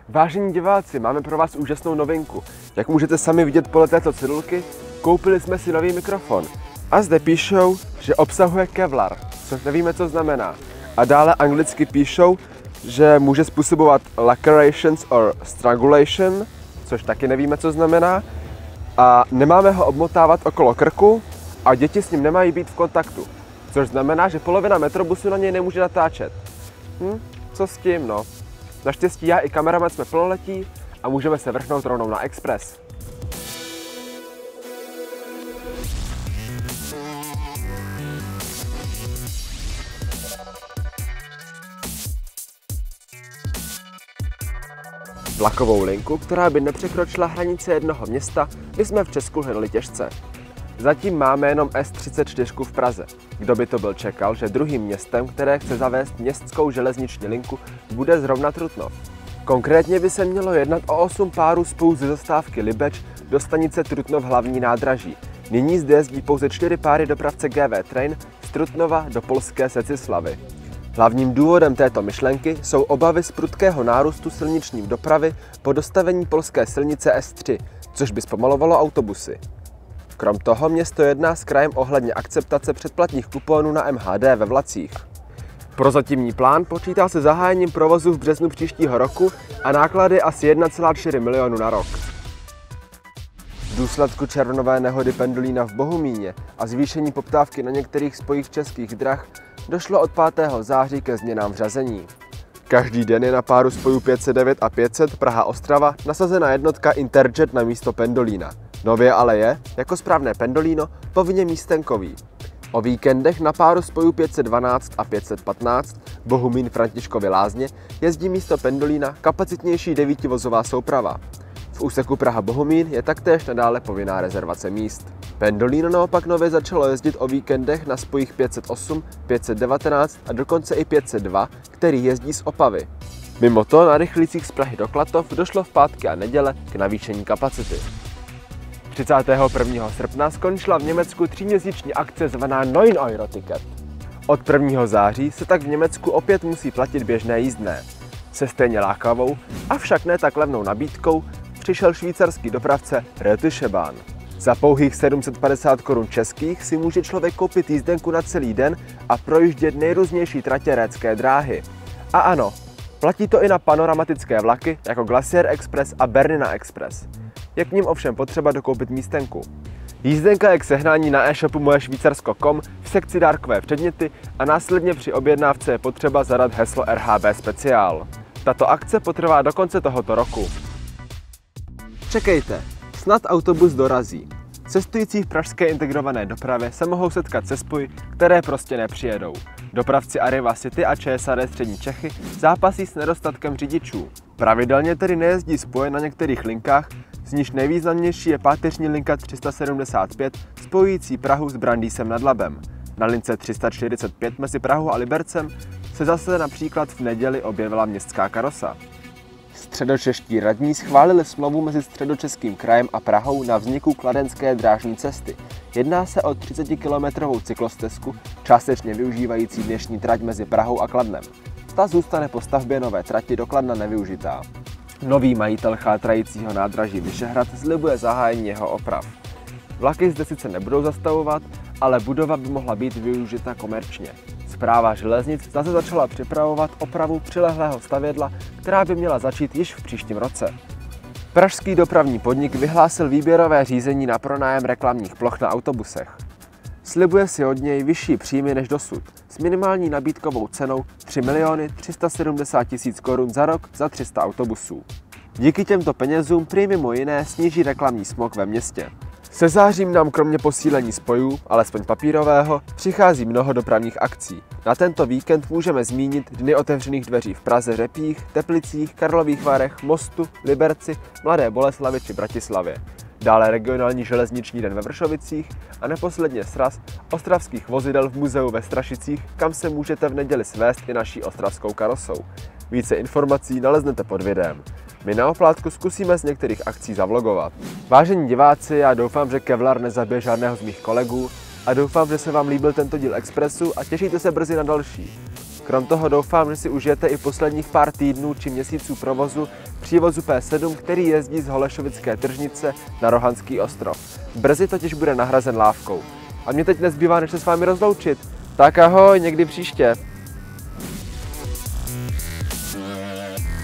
Vážení diváci, máme pro vás úžasnou novinku. Jak můžete sami vidět podle této cedulky, koupili jsme si nový mikrofon. A zde píšou, že obsahuje Kevlar, což nevíme, co znamená. A dále anglicky píšou, že může způsobovat lacerations or strangulation, což taky nevíme, co znamená. A nemáme ho obmotávat okolo krku a děti s ním nemají být v kontaktu. Což znamená, že polovina metrobusu na něj nemůže natáčet. Co s tím, no? Naštěstí já i kameraman jsme plnoletí a můžeme se vrchnout rovnou na Express. Vlakovou linku, která by nepřekročila hranice jednoho města, by jsme v Česku hledali těžce. Zatím máme jenom S34 v Praze. Kdo by to byl čekal, že druhým městem, které chce zavést městskou železniční linku, bude zrovna Trutnov. Konkrétně by se mělo jednat o 8 párů spolu ze zastávky Libeč do stanice Trutnov hlavní nádraží. Nyní zde jezdí pouze 4 páry dopravce GV Train z Trutnova do polské Secislavy. Hlavním důvodem této myšlenky jsou obavy z prudkého nárůstu silniční dopravy po dostavení polské silnice S3, což by zpomalovalo autobusy. Krom toho město jedná s krajem ohledně akceptace předplatních kuponů na MHD ve vlacích. Prozatímní plán počítá se zahájením provozu v březnu příštího roku a náklady asi 1,4 milionu na rok. V důsledku červnové nehody pendolína v Bohumíně a zvýšení poptávky na některých spojích českých drah došlo od 5. září ke změnám v řazení. Každý den je na páru spojů 509 a 500 Praha-Ostrava nasazena jednotka Interjet na místo pendolína. Nově ale je, jako správné pendolino, povinně místenkový. O víkendech na páru spojů 512 a 515 Bohumín-Františkovy Lázně jezdí místo pendolína kapacitnější 9vozová souprava. V úseku Praha-Bohumín je taktéž nadále povinná rezervace míst. Pendolino naopak nově začalo jezdit o víkendech na spojích 508, 519 a dokonce i 502, který jezdí z Opavy. Mimo to na rychlících z Prahy do Klatov došlo v pátky a neděle k navýšení kapacity. 31. srpna skončila v Německu 3měsíční akce zvaná 9 Euro Ticket. Od 1. září se tak v Německu opět musí platit běžné jízdné. Se stejně lákavou, avšak ne tak levnou nabídkou přišel švýcarský dopravce Rötische Bahn. Za pouhých 750 korun českých si může člověk koupit jízdenku na celý den a projíždět nejrůznější tratě récké dráhy. A ano, platí to i na panoramatické vlaky jako Glacier Express a Bernina Express. Je k ním ovšem potřeba dokoupit místenku. Jízdenka je k sehnání na e-shopu moješvýcarsko.com v sekci dárkové předměty a následně při objednávce je potřeba zadat heslo RHB Speciál. Tato akce potrvá do konce tohoto roku. Čekejte, snad autobus dorazí. Cestující v pražské integrované dopravě se mohou setkat se spoji, které prostě nepřijedou. Dopravci Arriva City a ČSAD Střední Čechy zápasí s nedostatkem řidičů. Pravidelně tedy nejezdí spoje na některých linkách, z níž nejvýznamnější je páteřní linka 375 spojující Prahu s Brandýsem nad Labem. Na lince 345 mezi Prahou a Libercem se zase například v neděli objevila městská karosa. Středočeští radní schválili smlouvu mezi Středočeským krajem a Prahou na vzniku kladenské drážní cesty. Jedná se o 30-kilometrovou cyklostezku, částečně využívající dnešní trať mezi Prahou a Kladnem. Ta zůstane po stavbě nové trati do Kladna nevyužitá. Nový majitel chátrajícího nádraží Vyšehrad slibuje zahájení jeho oprav. Vlaky zde sice nebudou zastavovat, ale budova by mohla být využita komerčně. Správa železnic zase začala připravovat opravu přilehlého stavědla, která by měla začít již v příštím roce. Pražský dopravní podnik vyhlásil výběrové řízení na pronájem reklamních ploch na autobusech. Slibuje si od něj vyšší příjmy než dosud, s minimální nabídkovou cenou 3 370 000 korun za rok za 300 autobusů. Díky těmto penězům prý mimo jiné sníží reklamní smog ve městě. Se zářím nám kromě posílení spojů, alespoň papírového, přichází mnoho dopravních akcí. Na tento víkend můžeme zmínit Dny otevřených dveří v Praze, Řepích, Teplicích, Karlových Varech, Mostu, Liberci, Mladé Boleslavi či Bratislavě. Dále regionální železniční den ve Vršovicích a neposledně sraz ostravských vozidel v muzeu ve Strašicích, kam se můžete v neděli svést i naší ostravskou karosou. Více informací naleznete pod videem. My na oplátku zkusíme z některých akcí zavlogovat. Vážení diváci, já doufám, že Kevlar nezabije žádného z mých kolegů a doufám, že se vám líbil tento díl Expressu a těšíte se brzy na další. Krom toho doufám, že si užijete i posledních pár týdnů či měsíců provozu přívozu P7, který jezdí z Holešovické tržnice na Rohanský ostrov. Brzy totiž bude nahrazen lávkou. A mě teď nezbývá, než se s vámi rozloučit. Tak ahoj, někdy příště.